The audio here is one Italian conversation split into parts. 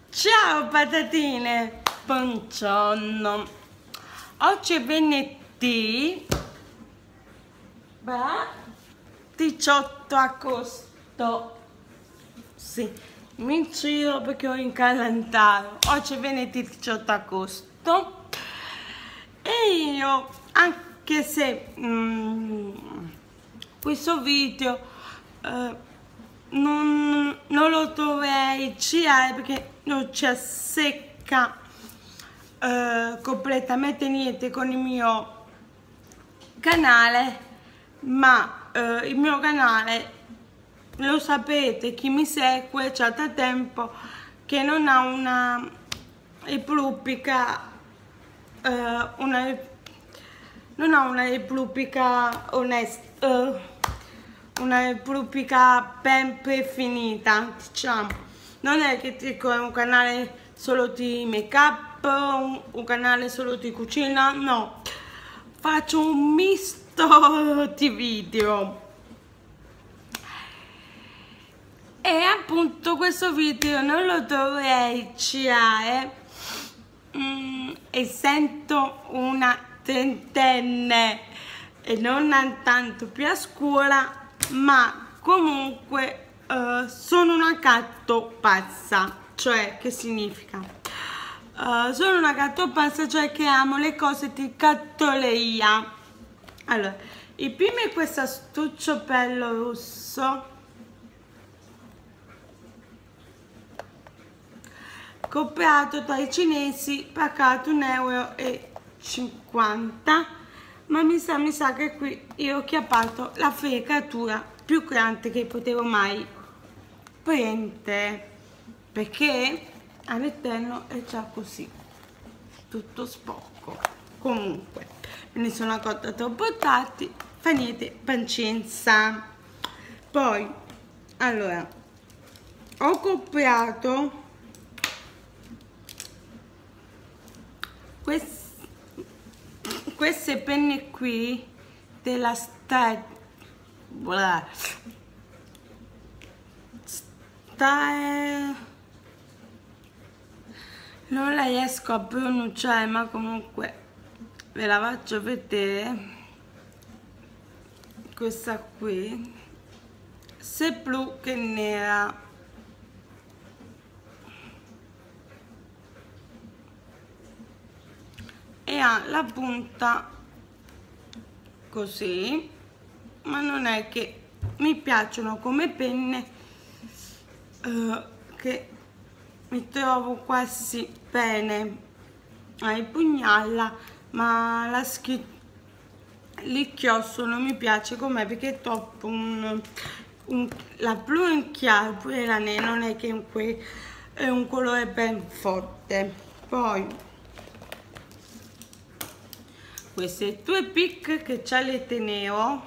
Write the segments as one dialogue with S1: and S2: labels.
S1: Ciao patatine, buongiorno. Oggi è venerdì 18 agosto. Sì, mi giro perché ho in calendario. Oggi è venerdì 18 agosto e io, anche se questo video non lo dovrei girare perché non c'è secca completamente niente con il mio canale, ma il mio canale, lo sapete, chi mi segue già da tempo, che non ha una repubblica non ha una repubblica onesta, una repubblica ben prefinita, diciamo. Non è che dico è un canale solo di make up, un canale solo di cucina, no, faccio un misto di video. E appunto questo video non lo dovrei girare essendo una trentenne e non tanto più a scuola, ma comunque sono una gattopazza. Cioè, che significa? Sono una gattopazza, cioè che amo le cose di gattoleria. Allora, il primo è questo astuccio bello rosso, comprato dai cinesi, pagato 1,50 €, ma mi sa che qui io ho chiappato la fregatura più grande che potevo mai prendere, perché all'interno è già così, tutto sporco. Comunque, me ne sono accorta troppo tardi, fa niente, pazienza. Poi, allora, ho comprato queste penne qui della non la riesco a pronunciare, ma comunque ve la faccio vedere. Questa qui, sia blu che nera, e ha la punta così, ma non è che mi piacciono come penne, che mi trovo quasi bene a impugnarla, ma l'inchiostro non mi piace com'è, perché è troppo la blu in chiaro, pure la nera non è che è un colore ben forte. Poi queste due pic che già le tenevo,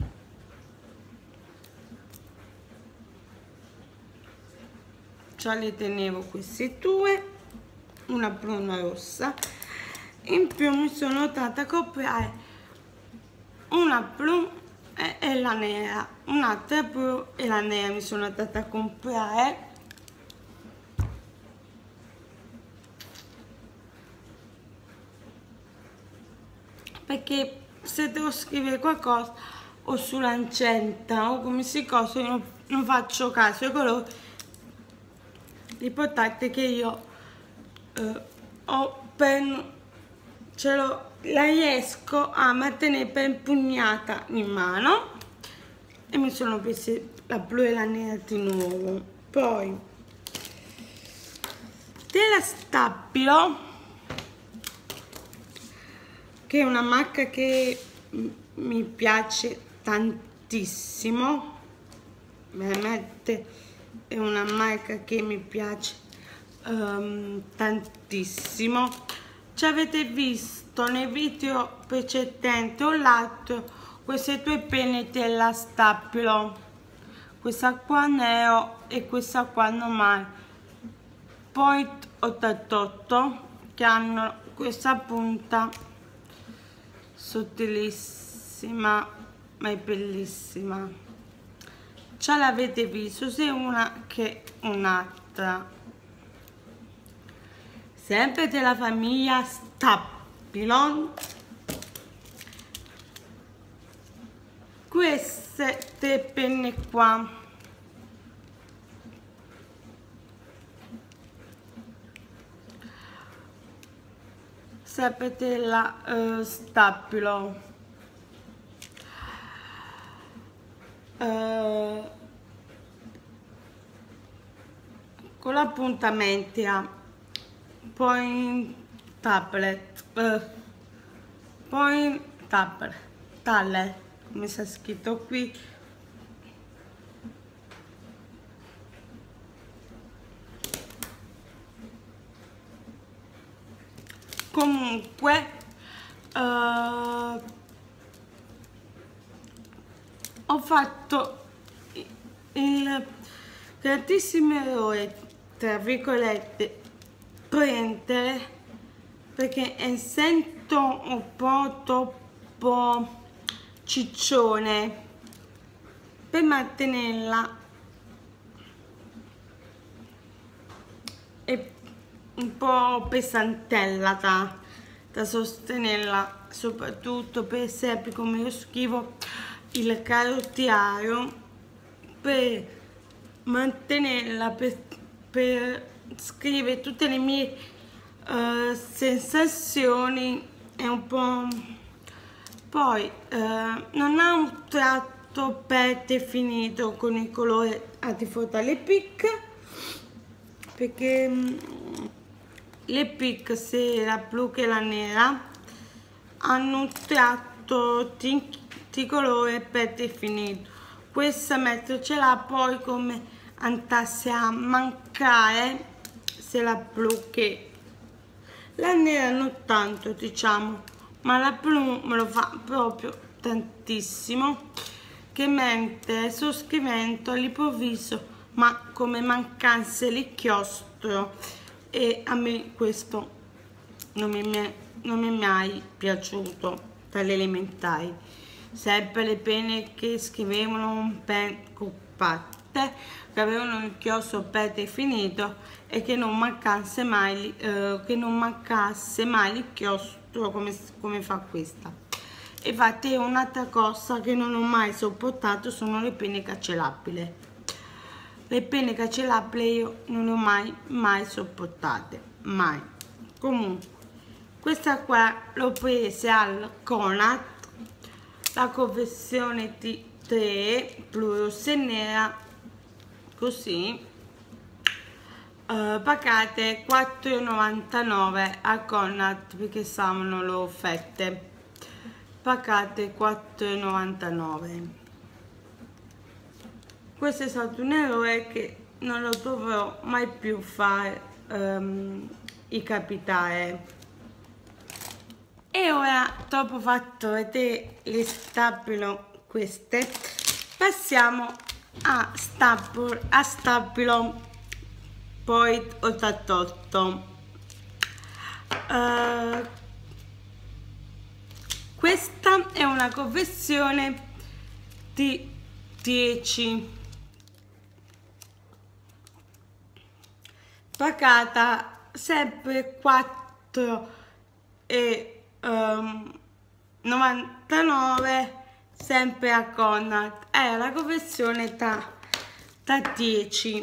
S1: queste due, una blu e una rossa. In più mi sono data a comprare una blu e la nera, un'altra blu e la nera mi sono data a comprare, perché se devo scrivere qualcosa o sull'ancetta o come si cosa, io non faccio caso ai colori. L'importante è che io la riesco a mantenere ben impugnata in mano, e mi sono prese la blu e la nera di nuovo. Poi della Stabilo, che è una marca che mi piace tantissimo, veramente è una marca che mi piace tantissimo. Ci avete visto nei video precedenti o l'altro queste due penne della Stabilo, questa qua nero e questa qua normale Point 88, che hanno questa punta sottilissima, ma è bellissima. Già l'avete visto sia una che un'altra. sempre della famiglia Stapylon, queste tre penne qua, sempre della Stapylon, con la punta mentea, poi tablet, poi taller, come sta scritto qui. Comunque ho fatto il grandissimo errore, tra virgolette, prendere, perché essendo un po' troppo ciccione, per mantenerla è un po' pesantella da sostenerla, soprattutto per esempio come io scrivo il carottiario, per mantenerla, per scrivere tutte le mie sensazioni è un po'. Poi non ha un tratto predefinito con il colore antifrutta Pic, perché le Pic, sia la blu che la nera, hanno un tratto di colore predefinito. Questa mettercela poi come andasse a mancare se la blu, che la nera non tanto, diciamo, ma la blu me lo fa proprio tantissimo, che mentre sto scrivendo all'improvviso ma come mancasse l'inchiostro, e a me questo non mi è mai piaciuto dalle elementari. Sempre le penne che scrivevano un pen compatte, che avevano un inchiostro predefinito e che non mancasse mai l'inchiostro come fa questa. Infatti un'altra cosa che non ho mai sopportato sono le penne cancellabili. Le penne cancellabili io non le ho mai sopportate, mai. Comunque questa qua l'ho presa al Conad, la confezione di 3 blu, rossa e nera, così, pagate 4,99 al Conad, perché stavano le offerte, pagate 4,99. Questo è stato un errore che non lo dovrò mai più fare ricapitare. E ora, dopo fatto vedere le Stapylon queste, passiamo a Stapylon poi 88. Questa è una confezione di 10, pagata sempre 4,99, sempre a Conad. È la confezione da 10.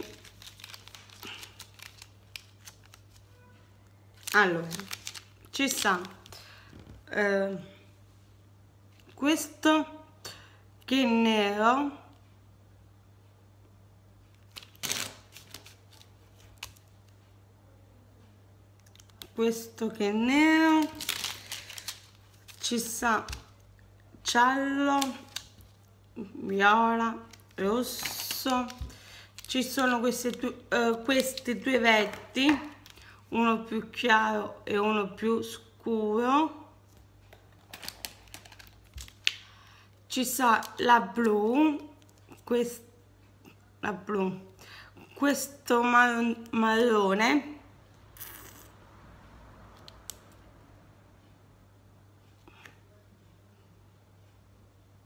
S1: Allora, ci sta questo che è nero, questo che è nero, ci sta giallo, viola, rosso, ci sono questi due vetti, uno più chiaro e uno più scuro, ci sta la blu, questo marrone,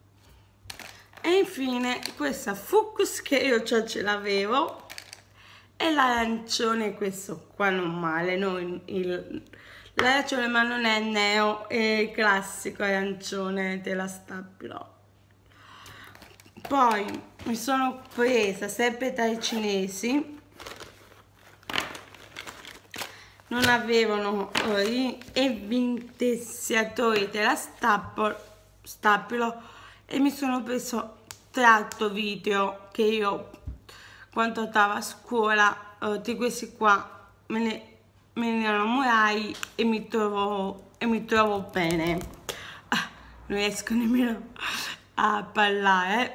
S1: e infine questa fucsia che io già ce l'avevo, e l'arancione, questo qua non male, l'arancione, ma non è neo, è il classico arancione della Stabilo. Poi mi sono presa sempre dai cinesi, non avevano gli evidenziatori della Stabilo e mi sono preso tratto video che io quando andavo a scuola di questi qua me ne innamorai e mi trovo bene. Non riesco nemmeno a parlare.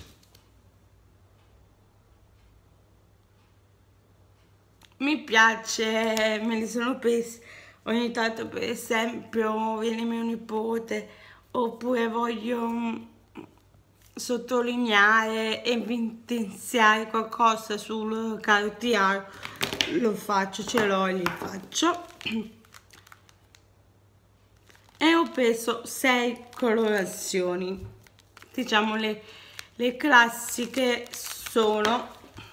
S1: Mi piace, me li sono presi ogni tanto, per esempio viene mio nipote oppure voglio sottolineare e evidenziare qualcosa sul cartier, lo faccio, ce l'ho e li faccio. E ho preso 6 colorazioni, diciamo le classiche sono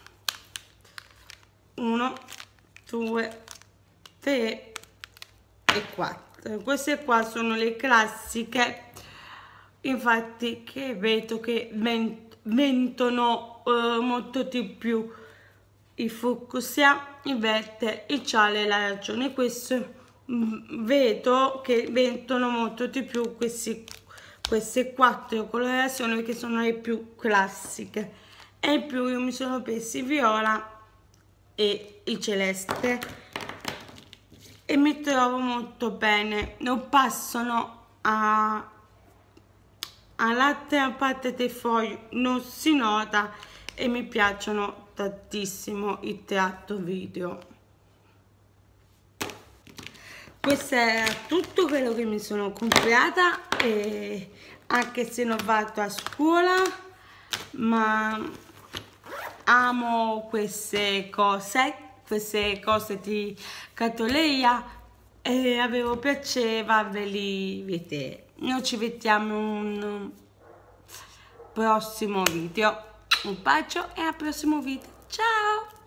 S1: 1, 2, 3 e 4. Queste qua sono le classiche, infatti, che vedo che vendono molto di più il fucsia, il verde, il giallo e l'arancione. Questo vedo che vendono molto di più queste 4 colorazioni, perché sono le più classiche. E in più io mi sono presi viola e il celeste e mi trovo molto bene, non passano all'altra parte del foglio, non si nota e mi piacciono tantissimo il tratto video. Questo era tutto quello che mi sono comprata, e anche se non vado a scuola, ma amo queste cose di cartoleria e avevo piacere farveli vedere. Noi ci vediamo in un prossimo video. Un bacio e al prossimo video. Ciao!